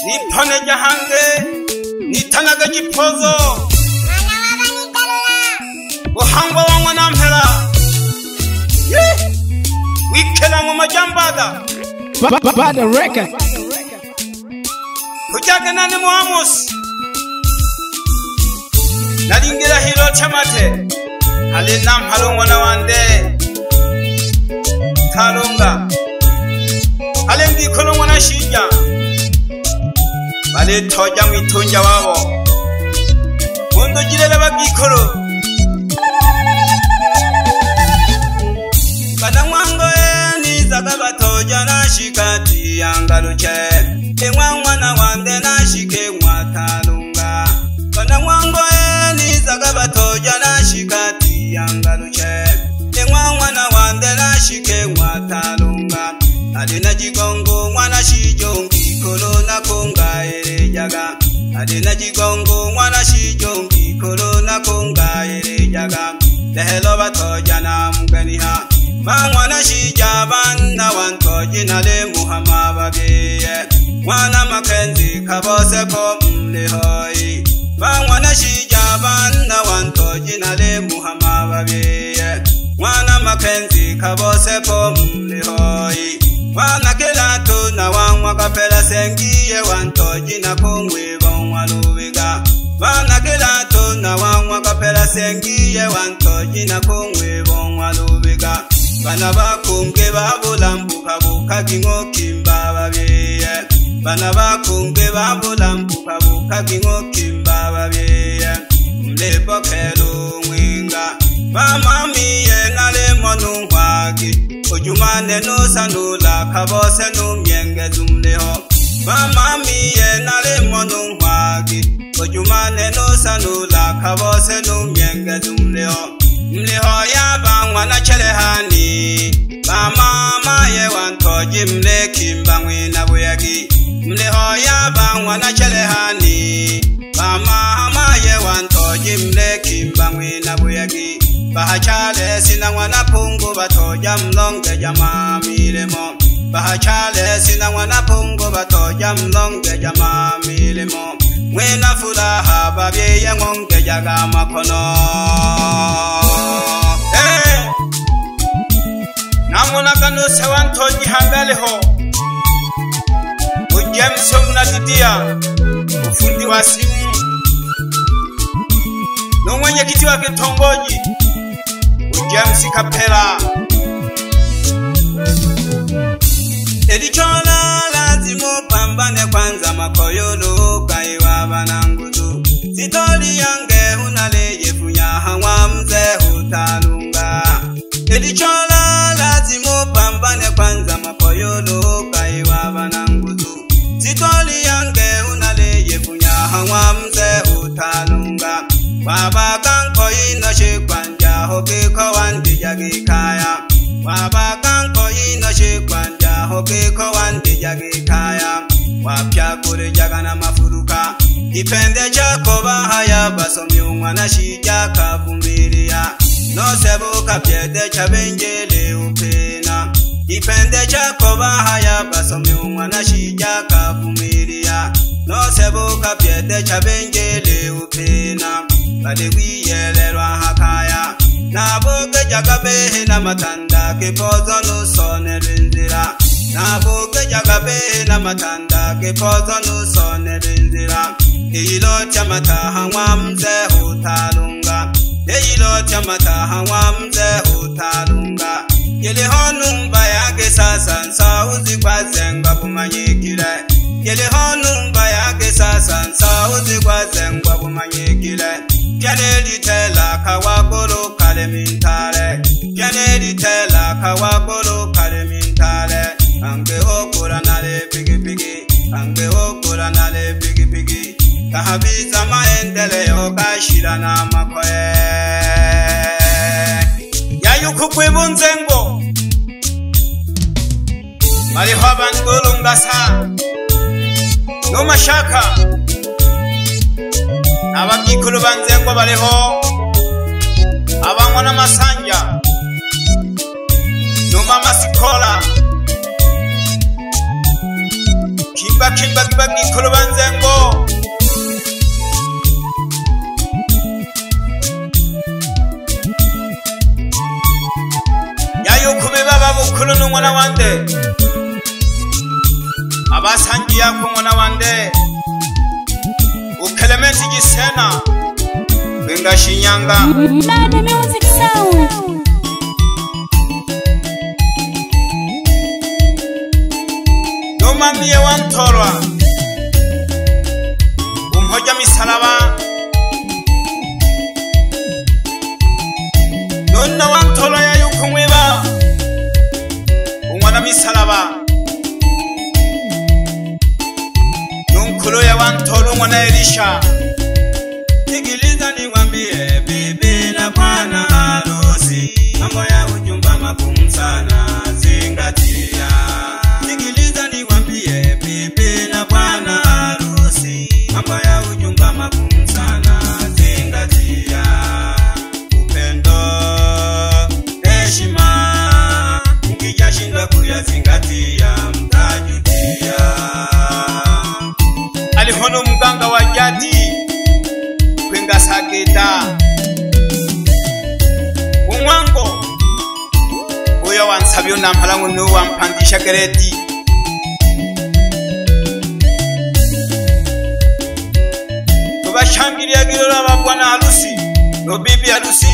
nipone jahange nitanaga jipozo Buhangwa wangwa na mpela wikela ngoma jambada Bada record Kujaga nani Muhammos Nalingira hilo chamate Halinam halungwa na wande Karunga Halengi kulungwa na shija Bale toja mwitunja wabo Mundo jirele bagikuru Kadamwango nizaga toja na shikati yangaluche Emwangwa na wande na shike mwatalunga Kadamwango nizaga toja na shikati yangaluche Emwangwa na wande na shike mwatalunga Adina jigongo mwana shijongi korona konga erejaga Adina jigongo mwana shijongi korona konga erejaga Lehelo batoja na mganiha Mwana shijaban na wantoji na le muhama bageye Mwana makenzi kabose ko mlihoi Mwana shijaban na wantoji na le muhama bageye Mwana makenzi kabose ko mlihoi Mwana kilato na wangwa kapela sengiye wantoji na kongwe bongwa lubiga Mwana kilato na wangwa kapela sengiye wantoji na kongwe bongwa lubiga Bana bakunge babulambuka bukaga inkoki mbababeye Bana bakunge babulambuka bukaga inkoki mbababeye Mlepo kelo mwinga Bamamiye nalemo nunkwagi Ujumane nusanula kabose numyengeza umleho Bamamiye nalemo nunkwagi Ujumane nusanula kabose numyengeza umleho Mleho yabangwa na chelehani Bamama ye wantoji mleki mbangwi na buyagi Mleho yabangwa na chelehani Bamama ye wantoji mleki mbangwi na buyagi Bahachale sinangwa na pungu batoja mlonge jama milemo Bahachale sinangwa na pungu batoja mlonge jama milemo Mwena furaha babye ngonge jaga makono Namona kanu sewantoji hangaleho Ujemso mnadidia Ufundi wa simu Nomwenye kiti wa kitongoji Ujemsi kapela Edichola lazimo pambane kwanza makoyolo kaiwa bananguzu Sitori yange unaleye funyaha wa mze utalunga Edichola lazimo pambane kwanza makoyolo kaiwa bananguzu Sitori yange unaleye funyaha wa mze utalunga Baba kanko ino shikwanja hokiko wandi jagikaya Baba kanko ino shikwanja hokiko wandi jagikaya Wapya kure jagana mafuruka Ipende chako bahaya basomi umwana shija kavumilia No sebuka pyede chabenjele upena Ipende chako bahaya basomi umwana shija kavumilia No sebuka pyede chabenjele upena Bade wiyelelwa hakaya Nabuke jagabehe na matanda Kipozo nusone rinzira Nabuke jagabehe na matanda Kipozo nusone rinzira Hilo chamataha wa mze utalunga Hilo chamataha wa mze utalunga Yelihonu mbayake sasa Nsauzi kwa zengwa kumanyikile Yelihonu mbayake sasa Nsauzi kwa zengwa kumanyikile Janeli tela kawakolo kale mintale Janeli tela kawakolo kale mintale Ange okura nale pigi pigi Ange okura nale pigi pigi Kahabiza maendele okashira na makoe Yayuku kwibunzengo Maliho abangulu ngasa No mashaka Abagikulu banzengo baliho Abangwa na masanja Numa masikola kimba gikolo banzengo yayo kubeba babukulu n'umwana wande abasangiye ku mwana wande ukelementi gisena benga Shinyanga Bad music sound. Nomamie wantorwa umhoja misalaba nonna wantorwa yayo kumweba umwana misalaba nunkulu ya wantorwa umwana Elisha Sikiliza nikwambie bibi na bwana harusi mambo ya ujumba magumu sana zingatia Sikiliza nikwambie bibi na bwana harusi mambo ya ujumba magumu sana zingatia Upendo heshima mkijashindwa kuyazingatia mtajutia Alihono mganga wa jadi Kwenga saketa Umwango Uyo wansabyo nampalangu nuwa mpandisha gereti Tubashangiriya girora babwana harusi No bibi harusi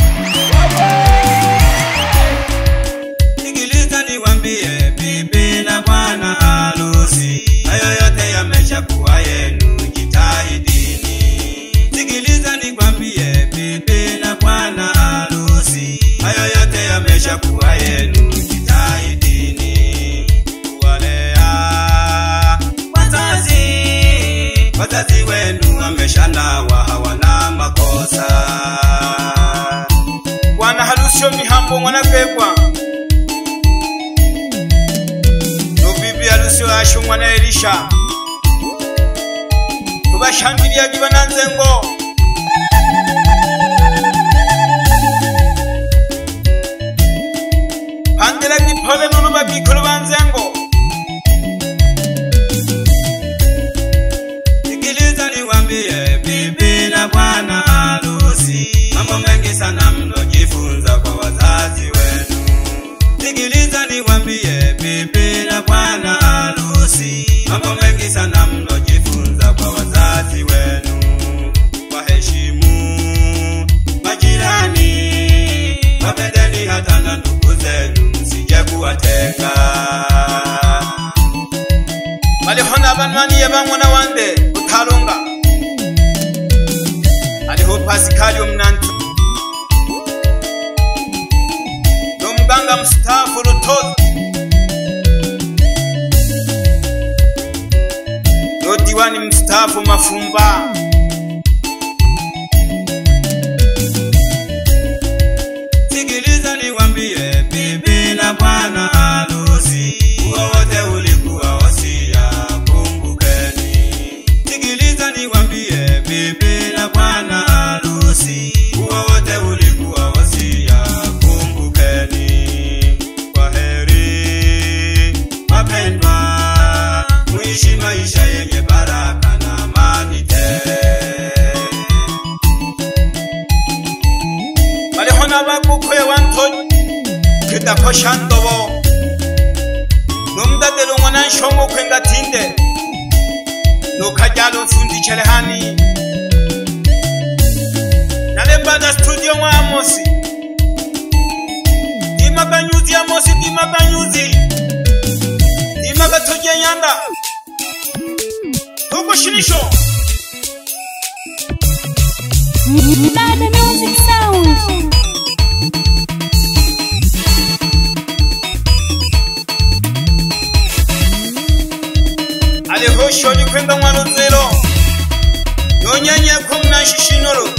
Sikiliza nikwambie bibi na bwana harusi Hayo yote yamesha kuwa yenu jitahidini Sikiliza nikwambie bibi na bwana harusi hayo yote yamesha kuwa yenu jitahidini kuwalea wazazi wenu wameshanawa hawana makosa Bwana harusi yo mihambo mwana kwekwa no bibi harusi yo asho mwana Elisha Tubashangiriya gibananzengo Pandela gipole nunuba gikolo banzengo Sikiliza nikwambie bibi na bwana harusi mambo mengi sana mlojifunza kwa wazazi wenu Sikiliza nikwambie bibi na bwana harusi mambo mengi sana mlojifunza kwa wazazi wenu waheshimu majirani wapendeni hata na ndugu zenu msije kuwatenga Walihona abanwani yabamwana wande utalunga Aliho Pasikali umnantu Nomuganga mstaafu Rutozi No diwani mstaafu Mafumba Sikiliza nikwambie bibi na bwana harusi wote ulikuwa wasia kumbukeni Sikiliza nikwambie bibi na bwana harusi wote ulikuwa wasia kumbukeni Kwaheri wapendwa muishi maisha yenye baraka na amani tele Walihona bakukwe wantoji Kitako ndobo Numdadelo mwana nshongo kwenga tinde Nukajalo fundi chelehani Nalembada studio mwa Amosi Dimaganyuzi Amosi dimaganyuzi Dimagatoje yanda Huko shinisho Bad music sound. Aliho shoni kwenga mwana zero Nonyenye kumna shishinoro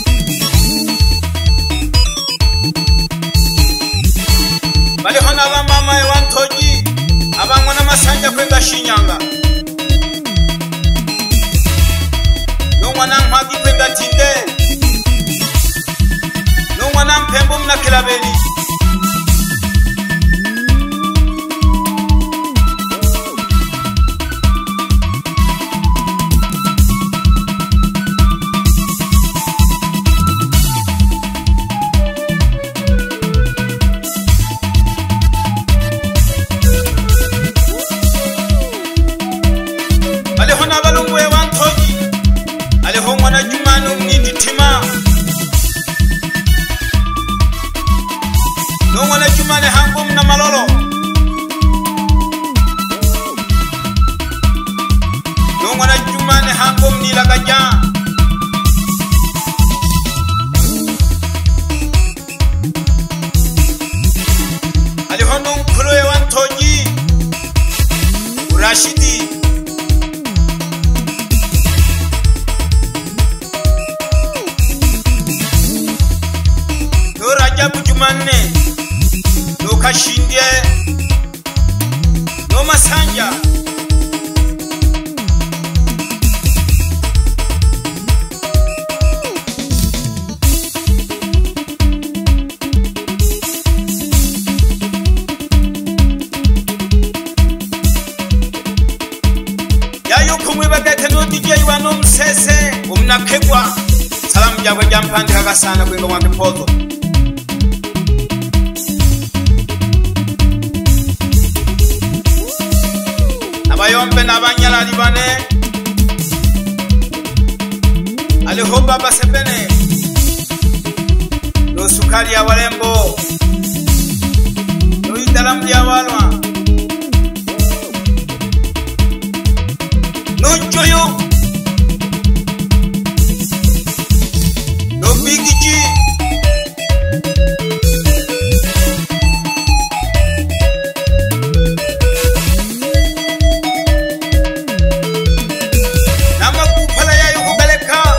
Baliho n'abamama wantoji abangwana masanja kwenga Shinyanga Nongwana mpagi kwenga Tinde Nongwana mpembo mna Kilabeli Bagaja alihono mkulu ya wantoji Rashidi no Rajabu Jumanne no Kashindye no Masanja DJ wano msese umnakegwa salamu jagwe jampandi kakasana kwenga wange pozo nabayombe nabanyalali bane alihomba basebene no sukari ya walembo no idalamu ya walwa no joyo no bigiji nama kupala ya yukubaleka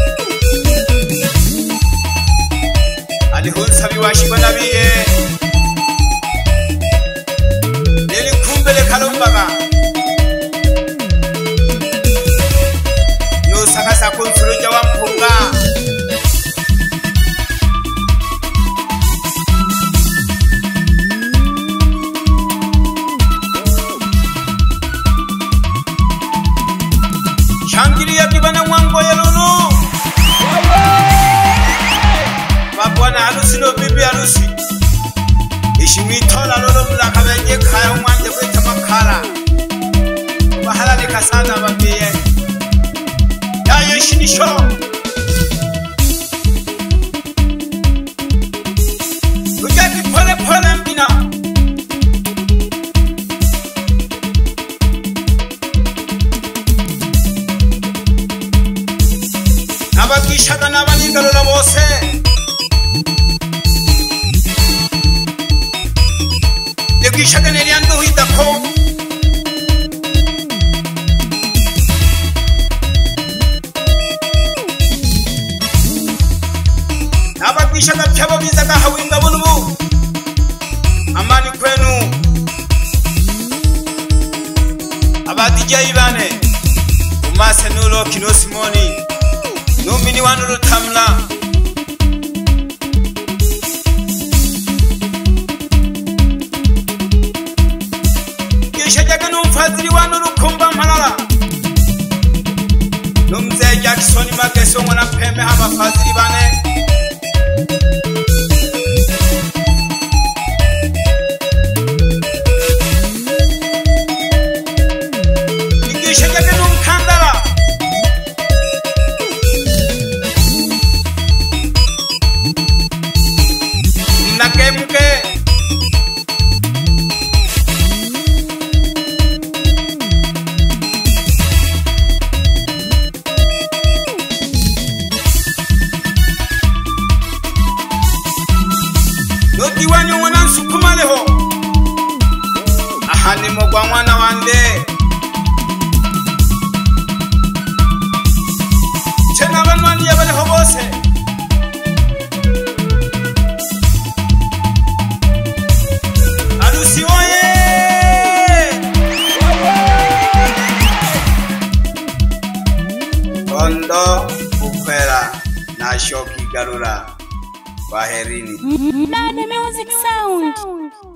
alihunsa biwashi banabiye neli kumbele kalombaga sakasa kunsuruja wa mpunga shangiri ya kibana mwango ya lulu wabwana halusi no bibi halusi ishimitola lolo mulaka benye kaya umwanje kweta makala mahala nikasana babiye Yeshinisho Ujaki pole pole mbina Nabakishaka nabanigalola bose Dekishaka neliando hitako Abakishaka byabo bizaga hawinga bulubu amani kwenu aba DJ bane umase nulo kino Simoni numini wanu rutamla kishajaga numfadhili wanu rukumba malala numze Jackson Mageso mwana pembe haba fadhili bane Notiwanyo wana nsukumaleho ahani mogwa mwana wande Chena banwani yabaleho bose Alusi oye Kondo ukwela na shoki garura Baherini Nada Music Sound.